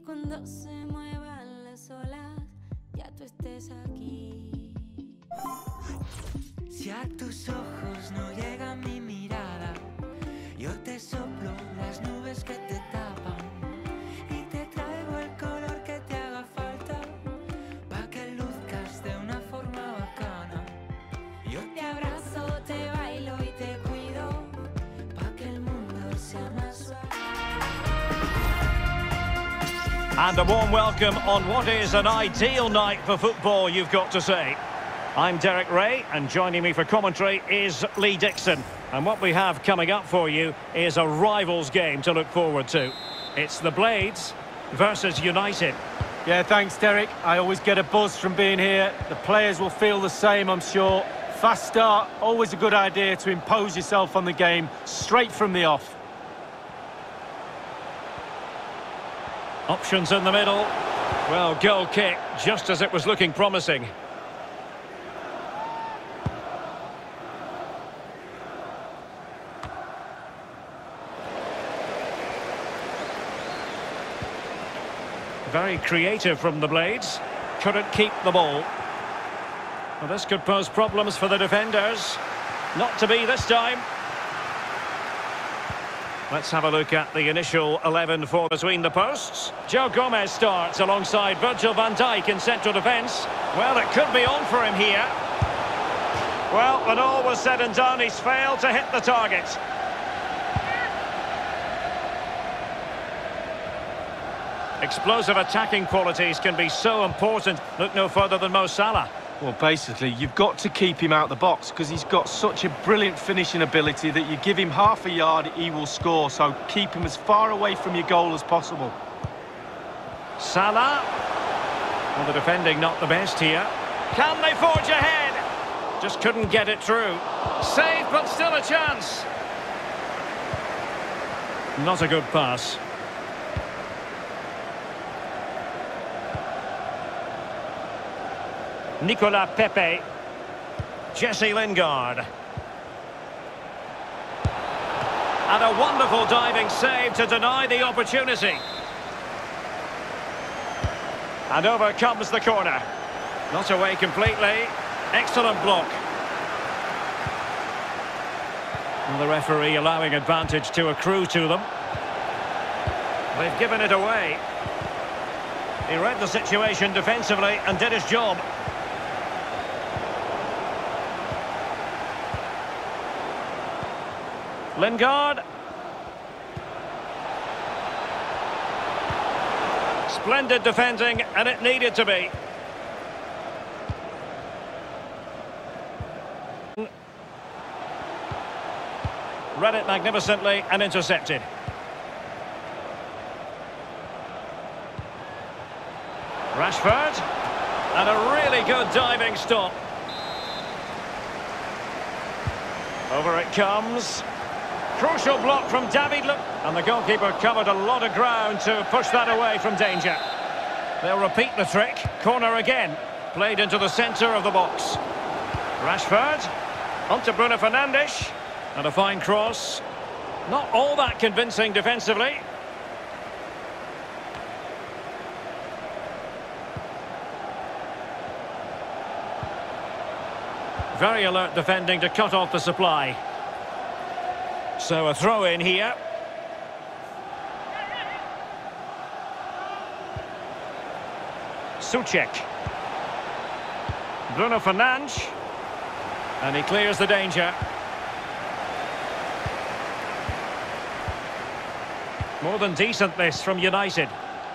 cuando se muevan las olas, ya tú estés aquí. Si a tus ojos no llega mi mirada, yo te soplo las nubes que te tapan y te traigo el color que te haga falta, pa' que luzcas de una forma bacana. Yo Te abrazo, te bailo y te cuido, pa' que el mundo sea más suave. And a warm welcome on what is an ideal night for football, you've got to say. I'm Derek Ray, and joining me for commentary is Lee Dixon. And what we have coming up for you is a rivals game to look forward to. It's the Blades versus United. Yeah, thanks, Derek. I always get a buzz from being here. The players will feel the same, I'm sure. Fast start, always a good idea to impose yourself on the game straight from the off. Options in the middle. Well, goal kick, just as it was looking promising. Very creative from the Blades. Couldn't keep the ball. Well, this could pose problems for the defenders. Not to be this time. Let's have a look at the initial 11 for between the posts. Joe Gomez starts alongside Virgil van Dijk in central defence. Well, it could be on for him here. Well, when all was said and done, he's failed to hit the target. Explosive attacking qualities can be so important. Look no further than Mo Salah. Well, basically, you've got to keep him out the box because he's got such a brilliant finishing ability that you give him half a yard, he will score. So keep him as far away from your goal as possible. Salah. Well, the defending not the best here. Can they forge ahead? Just couldn't get it through. Save, but still a chance. Not a good pass. Nicolas Pepe. Jesse Lingard. And a wonderful diving save to deny the opportunity. And over comes the corner. Not away completely. Excellent block. And the referee allowing advantage to accrue to them. They've given it away. He read the situation defensively and did his job. Lingard. Splendid defending, and it needed to be. Read it magnificently and intercepted. Rashford. And a really good diving stop. Over it comes. Crucial block from David Luiz. And the goalkeeper covered a lot of ground to push that away from danger. They'll repeat the trick. Corner again. Played into the centre of the box. Rashford. Onto Bruno Fernandes. And a fine cross. Not all that convincing defensively. Very alert defending to cut off the supply. So a throw in here. Souček. Bruno Fernandes. And he clears the danger. More than decent this from United.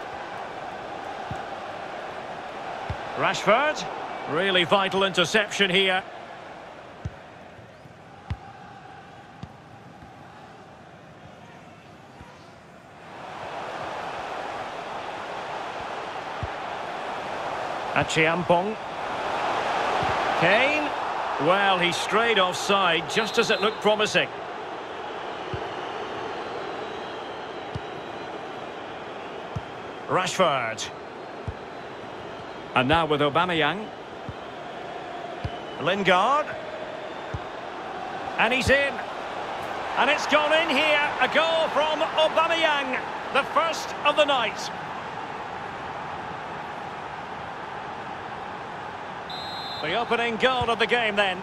Rashford. Really vital interception here. Achiampong. Kane. Well, he strayed offside just as it looked promising. Rashford. And now with Aubameyang. Lingard. And he's in. And it's gone in here. A goal from Aubameyang. The first of the night. The opening goal of the game then.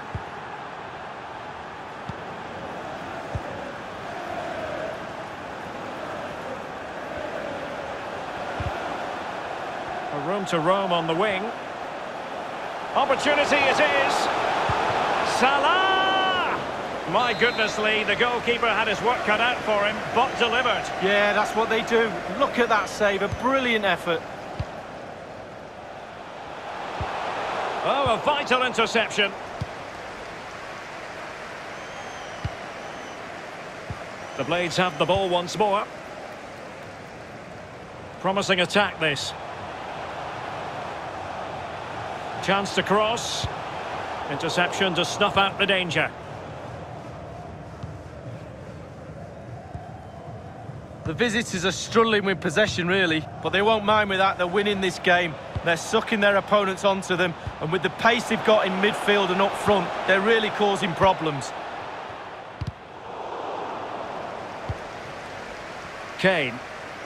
A room to roam on the wing. Opportunity it is. Salah! My goodness, Lee, the goalkeeper had his work cut out for him, but delivered. Yeah, that's what they do. Look at that save, a brilliant effort. Oh, a vital interception. The Blades have the ball once more. Promising attack, this. Chance to cross. Interception to snuff out the danger. The visitors are struggling with possession, really, but they won't mind with that. They're winning this game. They're sucking their opponents onto them, and with the pace they've got in midfield and up front, they're really causing problems. Kane.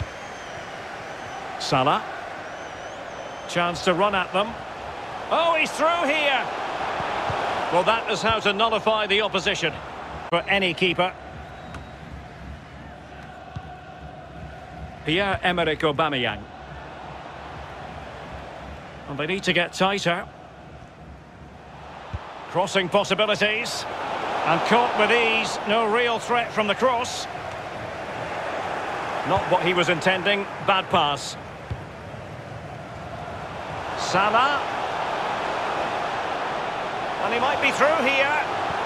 Salah. Chance to run at them. Oh, he's through here. Well, that is how to nullify the opposition for any keeper. Pierre-Emerick Aubameyang. And they need to get tighter. Crossing possibilities. And caught with ease. No real threat from the cross. Not what he was intending. Bad pass. Salah. And he might be through here.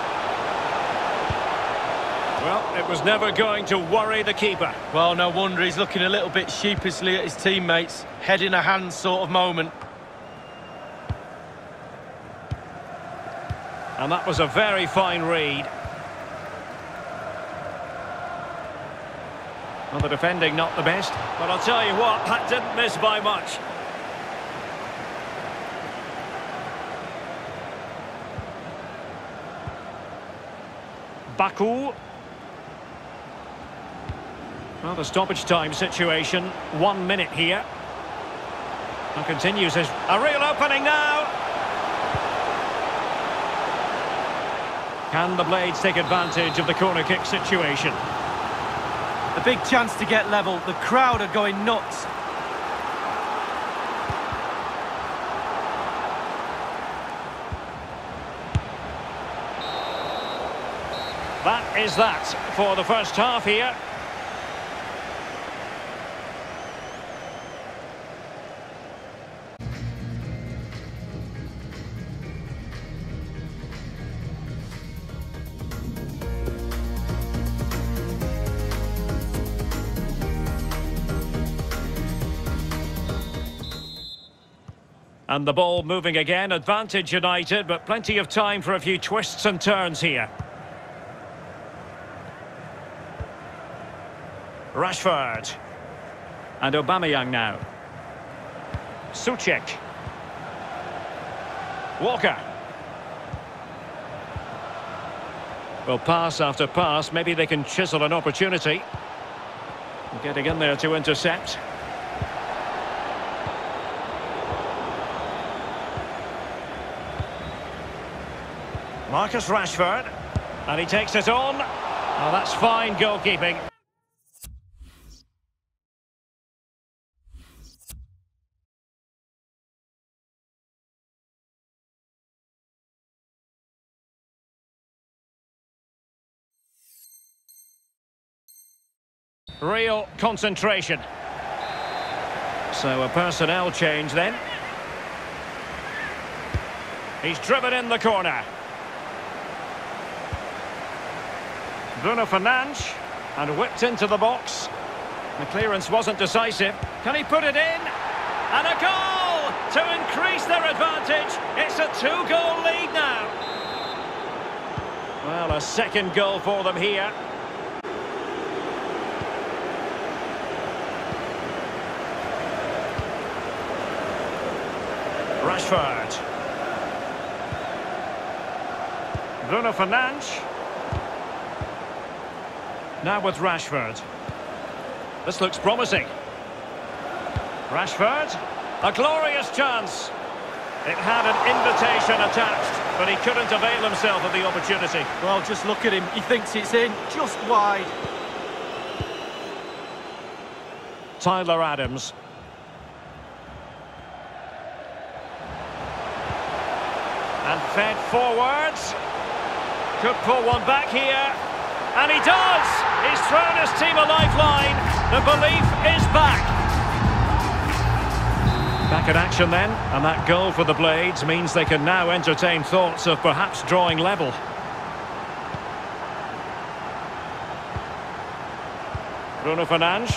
Well, it was never going to worry the keeper. Well, no wonder he's looking a little bit sheepishly at his teammates. Head in a hand sort of moment. And that was a very fine read. Well, the defending not the best, but I'll tell you what, that didn't miss by much. Baku. Well, the stoppage time situation, 1 minute here. And continues his... A real opening now! Can the Blades take advantage of the corner kick situation? A big chance to get level. The crowd are going nuts. That is that for the first half here. And the ball moving again, advantage United, but plenty of time for a few twists and turns here. Rashford. And Aubameyang now. Souček. Walker. Well, pass after pass, maybe they can chisel an opportunity. Getting in there to intercept. Marcus Rashford, and he takes it on. Oh, that's fine goalkeeping. Real concentration. So a personnel change then. He's driven in the corner. Bruno Fernandes, and whipped into the box. The clearance wasn't decisive. Can he put it in? And a goal to increase their advantage. It's a 2-goal lead now. Well, a second goal for them here. Rashford. Bruno Fernandes. Now with Rashford. This looks promising. Rashford. A glorious chance. It had an invitation attached, but he couldn't avail himself of the opportunity. Well, just look at him. He thinks it's in, just wide. Tyler Adams. And fed forwards. Could pull one back here. And he does! He's thrown his team a lifeline. The belief is back. Back in action then, and that goal for the Blades means they can now entertain thoughts of perhaps drawing level. Bruno Fernandes.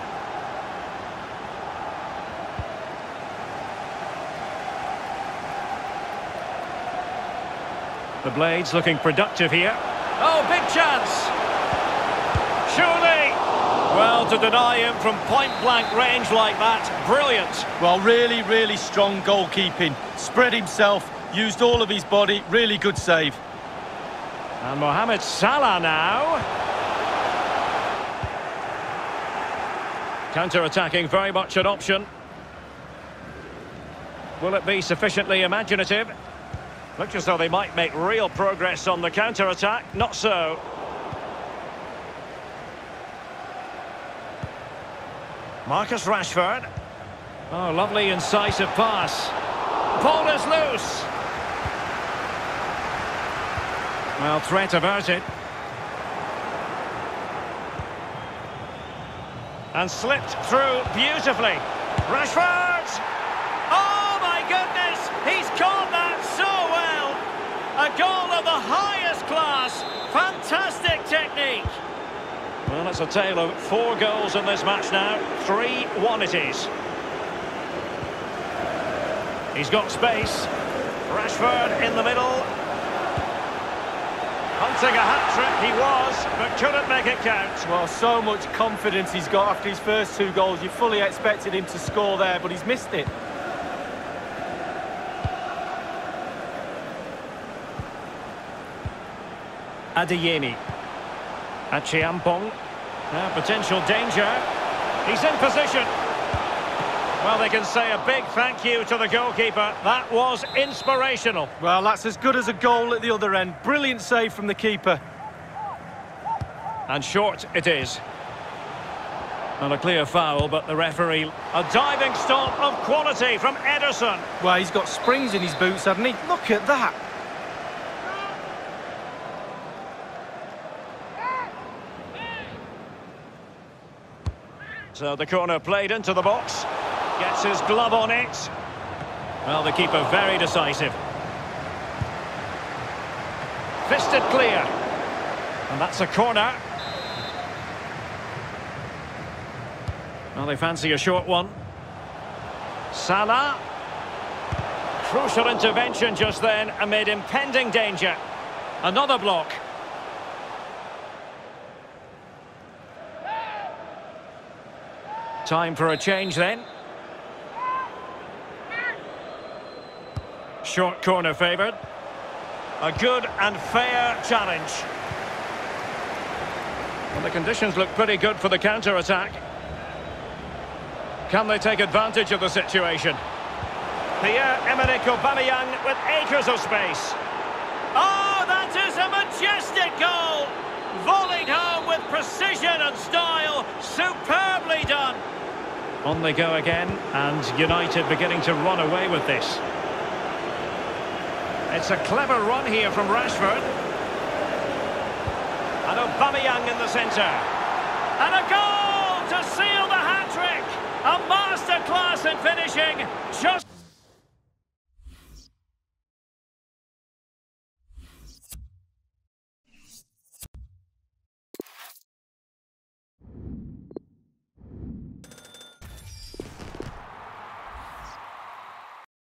The Blades looking productive here. Oh, big chance! Surely! Well, to deny him from point-blank range like that, brilliant. Well, really, really strong goalkeeping. Spread himself, used all of his body, really good save. And Mohamed Salah now. Counter-attacking, very much an option. Will it be sufficiently imaginative? Looks as though they might make real progress on the counter-attack. Not so. Marcus Rashford. Oh, lovely incisive pass. Ball is loose. Well, threat averted. And slipped through beautifully. Rashford! Oh, my goodness! He's caught that so well! A goal of the highest class. Fantastic technique. Well, it's a tale of 4 goals in this match now. 3-1 it is. He's got space. Rashford in the middle. Hunting a hat-trick he was, but couldn't make it count. Well, so much confidence he's got after his first 2 goals. You fully expected him to score there, but he's missed it. Adeyemi. Achiampong. Potential danger. He's in position. Well, they can say a big thank you to the goalkeeper. That was inspirational. Well, that's as good as a goal at the other end. Brilliant save from the keeper. And short it is. Not a clear foul, but the referee... A diving stop of quality from Ederson. Well, he's got springs in his boots, hasn't he? Look at that. So the corner played into the box. Gets his glove on it. Well, the keeper very decisive. Fisted clear. And that's a corner. Well, they fancy a short one. Salah. Crucial intervention just then amid impending danger. Another block. Time for a change then. Short corner favoured. A good and fair challenge. Well, the conditions look pretty good for the counter-attack. Can they take advantage of the situation? Pierre-Emerick Aubameyang with acres of space. Oh, that is a majestic goal! Volleyed home with precision and style. Superbly done. On they go again, and United beginning to run away with this. It's a clever run here from Rashford. And Aubameyang in the centre. And a goal to seal the hat-trick. A masterclass in finishing. Just